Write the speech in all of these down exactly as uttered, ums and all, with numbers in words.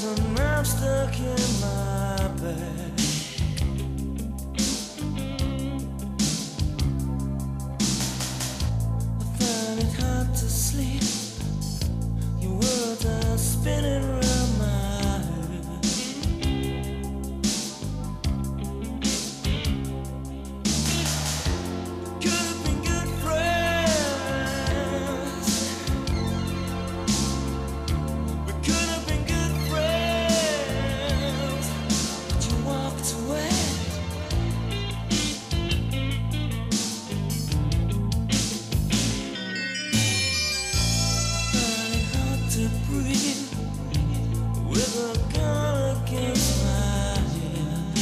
and I'm stuck in my bed. I find it hard to sleep. Your words are spinning around my head. Could have been good friends. We could have been good friends, but you walked away. Find it hard to breathe with a gun against my head.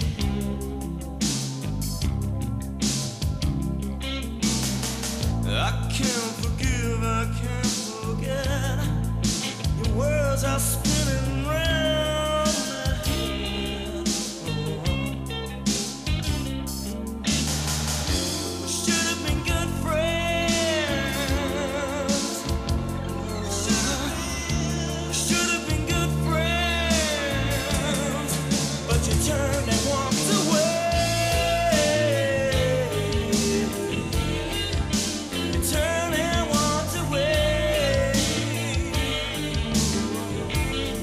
I can't forgive, I can't forget. Your words are spinning round my head. We should have been good friends. We should have been good friends, but you turned and walked away. You turned and walked away.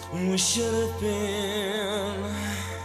we should have been.